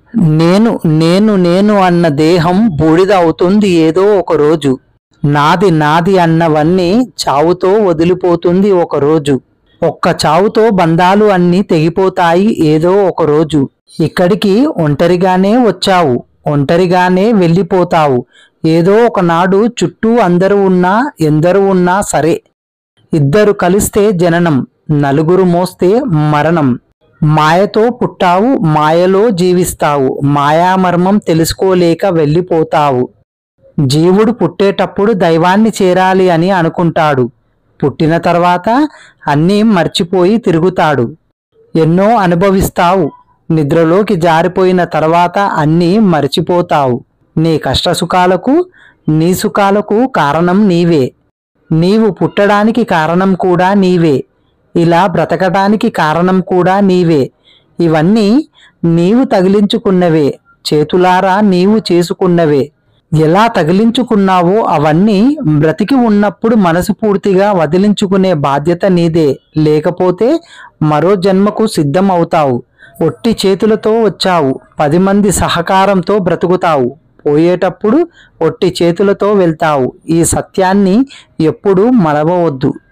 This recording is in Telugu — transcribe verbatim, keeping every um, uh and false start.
నేను నేను నేను అన్న దేహం బూడిద అవుతుంది ఏదో ఒక రోజు. నాది నాది అన్నవన్నీ చావుతో వదిలిపోతుంది ఒకరోజు. ఒక్క చావుతో బంధాలు అన్నీ తెగిపోతాయి ఏదో ఒక రోజు. ఇక్కడికి ఒంటరిగానే వచ్చావు, ఒంటరిగానే వెళ్ళిపోతావు. ఏదో ఒకనాడు చుట్టూ అందరూ ఉన్నా ఎందరు ఉన్నా సరే. ఇద్దరు కలిస్తే జననం, నలుగురు మోస్తే మరణం. మాయతో పుట్టావు, మాయలో జీవిస్తావు. మాయామర్మం తెలుసుకోలేక వెళ్ళిపోతావు. జీవుడు పుట్టేటప్పుడు దైవాన్ని చేరాలి అని అనుకుంటాడు. పుట్టిన తర్వాత అన్నీ మర్చిపోయి తిరుగుతాడు. ఎన్నో అనుభవిస్తావు. నిద్రలోకి జారిపోయిన తర్వాత అన్నీ మర్చిపోతావు. నీ కష్టసుఖాలకు, నీ సుఖాలకు కారణం నీవే. నీవు పుట్టడానికి కారణం కూడా నీవే. ఇలా బ్రతకడానికి కారణం కూడా నీవే. ఇవన్నీ నీవు తగిలించుకున్నవే, చేతులారా నీవు చేసుకున్నవే. ఎలా తగిలించుకున్నావో అవన్నీ బ్రతికి ఉన్నప్పుడు మనసుపూర్తిగా వదిలించుకునే బాధ్యత నీదే. లేకపోతే మరో జన్మకు సిద్ధం అవుతావు. ఒట్టి చేతులతో వచ్చావు, పది మంది సహకారంతో బ్రతుకుతావు. పోయేటప్పుడు ఒట్టి చేతులతో వెళ్తావు. ఈ సత్యాన్ని ఎప్పుడూ మరవవద్దు.